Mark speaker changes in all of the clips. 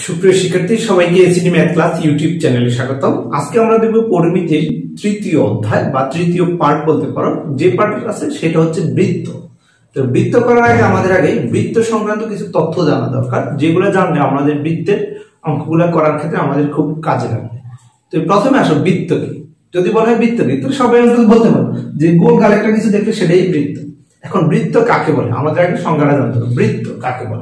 Speaker 1: সুপ্রিয় শিক্ষার্থী সবাইকে এসিডি ম্যাথ ক্লাস ইউটিউব চ্যানেলে স্বাগতম। আজকে আমরা দেখব পরিমিতির তৃতীয় অধ্যায় বা তৃতীয় পার্ট বলতে পারো। যে পার্ট আছে সেটা হচ্ছে বৃত্ত। তো বৃত্ত করার আগে আমাদের বৃত্ত সংক্রান্ত কিছু তথ্য জানা দরকার, যেগুলো জানলে আমাদের বৃত্তের অঙ্কগুলো করার ক্ষেত্রে আমাদের খুব কাজে লাগবে। তো প্রথমে আসো বৃত্ত কি। যদি বলা হয় বৃত্ত কি, তো সবাই বলতে পারো যে গোল গাল একটা কিছু দেখলে সেটাই বৃত্ত। এখন বৃত্ত কাকে বলে আমাদের আগে সংজ্ঞাটা জানতে হবে। বৃত্ত কাকে বলে?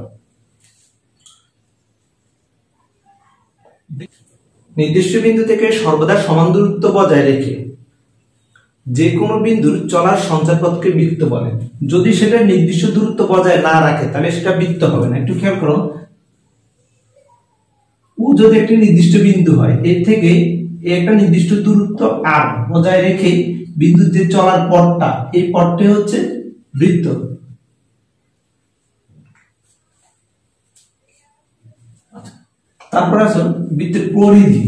Speaker 1: নির্দিষ্ট বিন্দু থেকে সর্বদা সমান দূরত্ব বজায় রেখে যে কোনো বিন্দুর চলার সঞ্চারপথকে বৃত্ত বলে। যদি সেটা নির্দিষ্ট দূরত্ব বজায় না রাখে তাহলে সেটা বৃত্ত হবে না। একটু খেয়াল করো, ও যদি একটি নির্দিষ্ট বিন্দু হয়, এর থেকে একটা নির্দিষ্ট দূরত্ব আর বজায় রেখে বিন্দুর যে চলার পথটা, এই পথটাই হচ্ছে বৃত্ত। তারপর আসো বৃত্তের পরিধি।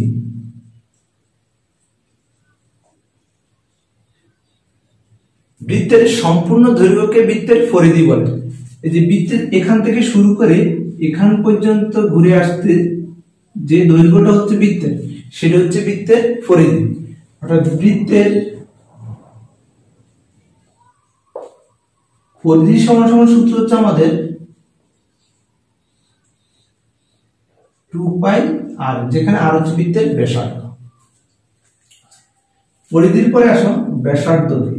Speaker 1: বৃত্তের সম্পূর্ণ দৈর্ঘ্যকে বৃত্তের পরিধি বলে। এই যে বৃত্তের এখান থেকে শুরু করে এখান পর্যন্ত ঘুরে আসতে যে দৈর্ঘ্যটা হচ্ছে বৃত্তের, সেটা হচ্ছে বৃত্তের পরিধি। অর্থাৎ বৃত্তের পরিধি সমান সমান সূত্র হচ্ছে আমাদের 2π আর, যেখানে আর হচ্ছে বৃত্তের ব্যাসার্ধ। পরিধির পরে আসো ব্যাসার্ধ কি।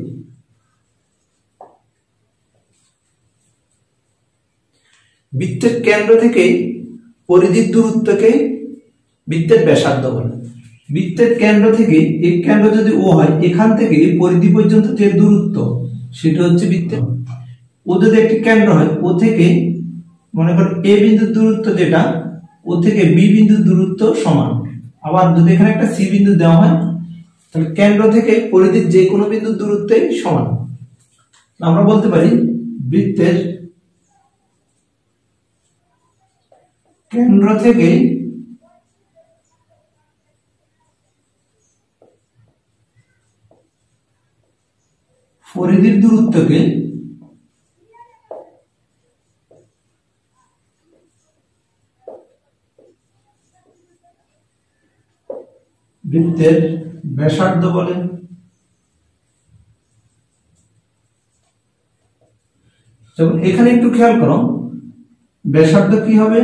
Speaker 1: বৃত্তের কেন্দ্র থেকে পরিধির দূরত্বকে বৃত্তের ব্যাসার্ধ বলে। বৃত্তের কেন্দ্র থেকে এই কেন্দ্র যদি ও হয়, এখান থেকে পরিধি পর্যন্ত যে দূরত্ব সেটা হচ্ছে বৃত্তের। ও যদি একটি কেন্দ্র হয়, ও থেকে মনে করো এ বিন্দুর দূরত্ব যেটা, ও থেকে বি বিন্দুর দূরত্ব সমান। আবার যদি এখানে একটা সি বিন্দু দেওয়া হয়, তাহলে কেন্দ্র থেকে পরিধির যে কোনো বিন্দুর দূরত্বই সমান। আমরা বলতে পারি বৃত্তের কেন্দ্র থেকে পরিধির দূরত্বকে বৃত্তের ব্যাসার্ধ বলে। যেমন এখানে একটু খেয়াল করো, ব্যাসার্ধ কি হবে?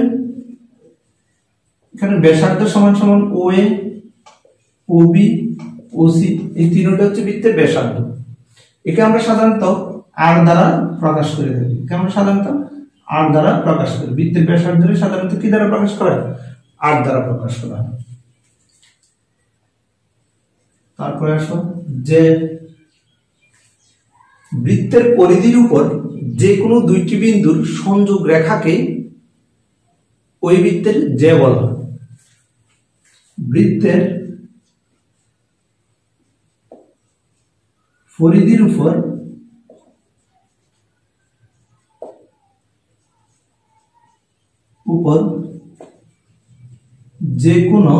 Speaker 1: এখানে ব্যাসার্ধ সমান সমান ও এ, ও বি, ও সি, এই তিনটা হচ্ছে বৃত্তের ব্যাসার্ধ। একে আমরা সাধারণত আর দ্বারা প্রকাশ করে থাকি। আমরা সাধারণত আর দ্বারা প্রকাশ করি। বৃত্তের ব্যাসার্ধকে সাধারণত কি দ্বারা প্রকাশ করা হয়? আর দ্বারা প্রকাশ করা হয়। তারপরে আসো যে বৃত্তের পরিধির উপর যে কোনো দুইটি বিন্দুর সংযোগ রেখাকে ওই বৃত্তের যে বলা হয়। বৃত্তের পরিধির উপর যে কোনো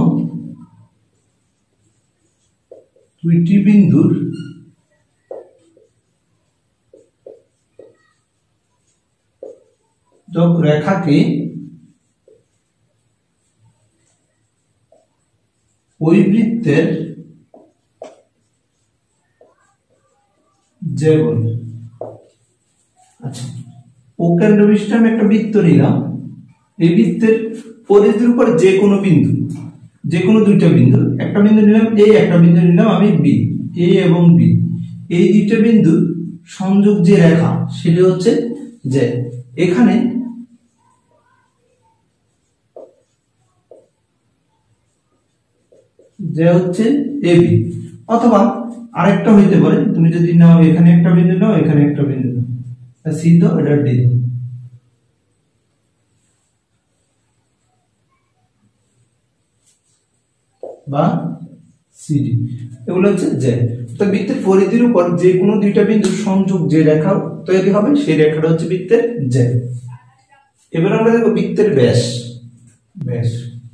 Speaker 1: দুইটি বিন্দুর রেখাকে ওই বৃত্তের যে বলে। আচ্ছা, ও কেন্দ্র বিশিষ্ট আমি একটা বৃত্ত নিলাম। এই বৃত্তের পরিধির উপর যে কোনো বিন্দু, যে কোনো দুইটা বিন্দু, একটা বিন্দু নিলাম এ, একটা বিন্দু নিলাম আমি বি, এ এবং বি, এই দুইটা বিন্দু সংযোগ যে রেখা সেটা হচ্ছে যে। এখানে যে হচ্ছে এ বি, অথবা আরেকটা হইতে পারে, তুমি যদি নাও এখানে একটা বিন্দু নাও, এখানে একটা বিন্দু নাও, সি তো এটা ডি বা সিডি, এগুলো হচ্ছে যে। তো বৃত্তের পরিধির উপর যে কোনো দুইটা বিন্দুর সংযোগ যে রেখা তৈরি হবে সেই রেখাটা হচ্ছে বৃত্তের যে। এবার আমরা দেখব বৃত্তের ব্যাস। ব্যাস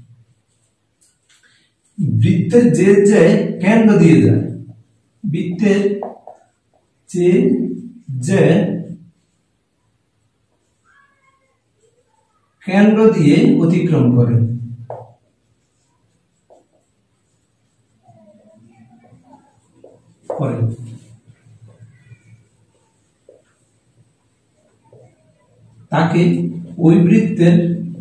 Speaker 1: বৃত্তের যে কেন্দ্র দিয়ে যায়, বৃত্তের যে কেন্দ্র দিয়ে অতিক্রম করে। করে তাকে ওই বৃত্তের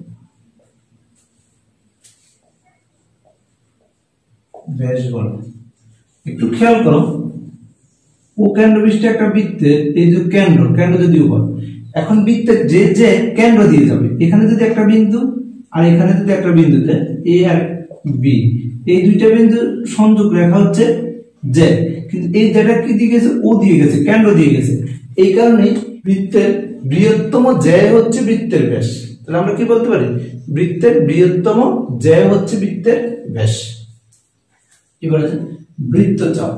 Speaker 1: ব্যাস বলে। একটু খেয়াল করো, ও কেন্দ্র বিশিষ্ট একটা বৃত্তের এই যে কেন্দ্র যদি হয়, এখন বৃত্তের যে যে কেন্দ্র দিয়ে যাবে, এখানে যদি একটা বিন্দু আর এখানে যদি একটা বিন্দু দেয় এ আর বি, এই দুইটা বিন্দু সংযোগ রেখা হচ্ছে জে, কিন্তু এই যেটা কি দিয়ে গেছে, ও দিয়ে গেছে, কেন্দ্র দিয়ে গেছে। এই কারণে বৃত্তের বৃহত্তম জে হচ্ছে বৃত্তের ব্যাস। তাহলে আমরা কি বলতে পারি, বৃত্তের বৃহত্তম জে হচ্ছে বৃত্তের ব্যাস। কি বলেছে, বৃত্তচাপ।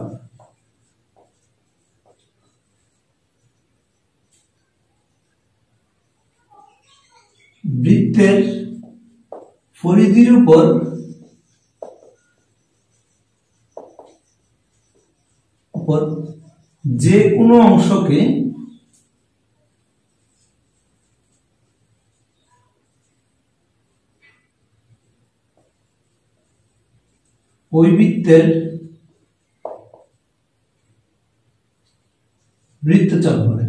Speaker 1: বৃত্তের পরিধির উপর যে কোনো অংশকে ওই বৃত্তের বৃত্তচাপ বলে।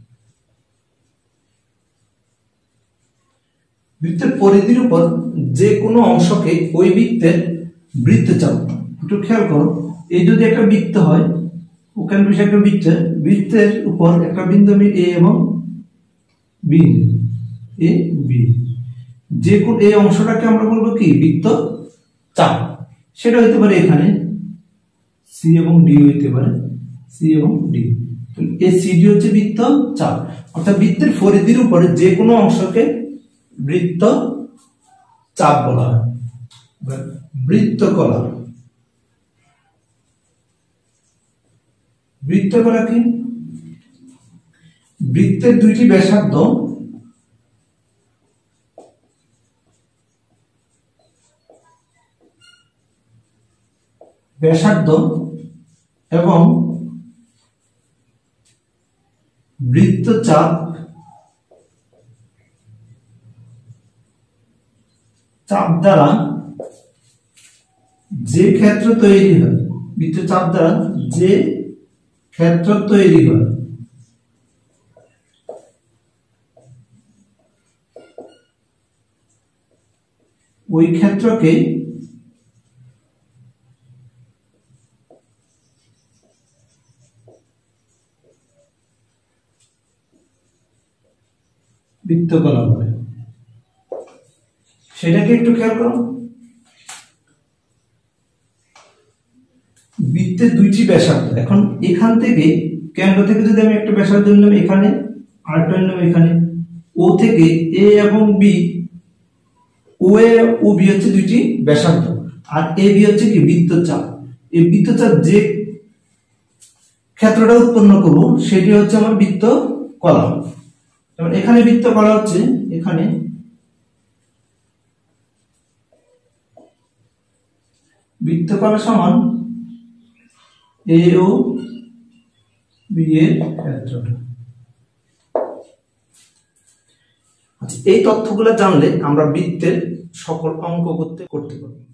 Speaker 1: বৃত্তের পরিধির উপর যে কোনো অংশকে ওই বৃত্তের বৃত্তচাপ। একটু খেয়াল করো, এই যদি একটা বৃত্ত হয়, ওখানে বিষয় একটা বৃত্তের উপর একটা বিন্দু আমি এ এবং বি, এ বি, যে কোন এই অংশটাকে আমরা বলবো কি বৃত্তচাপ। সেটা হইতে পারে এখানে সি এবং ডি হইতে পারে, সি এবং ডি। এ সি ডি হচ্ছে বৃত্তচাপ, অর্থাৎ বৃত্তের পরিধির উপরে যে কোনো অংশকে বৃত্তচাপ বলা হয়। বৃত্তকলা। বৃত্তকলা কি, বৃত্তের দুইটি ব্যাসার্ধ এবং বৃত্তচাপ দ্বারা যে ক্ষেত্র তৈরি হয়, বৃত্তচাপ দ্বারা যে ক্ষেত্র তৈরি হয়, ওই ক্ষেত্রকে বৃত্তকলা বলে। সেটাকে একটু খেয়াল করো, বৃত্তের দুইটি ব্যাসার্ধ। এখন এখান থেকে কেন্দ্র থেকে যদি আমি একটা ব্যাসার্ধ নিলাম এখানে, আরেকটা নিলাম এখানে, ও থেকে এ এবং বি, ও এ ও বি হচ্ছে দুইটি ব্যাসার্ধ, আর এ বি হচ্ছে কি বৃত্তচাপ। এই বৃত্তচাপ যে ক্ষেত্রটা উৎপন্ন করব সেটি হচ্ছে আমার বৃত্তকলা। যেমন এখানে বৃত্তকলা হচ্ছে, এখানে বৃত্তকলা সমান এ ও বি এর ক্ষেত্রটা। আচ্ছা, এই তথ্যগুলো জানলে আমরা বৃত্তের সকল অঙ্ক করতে পারবো।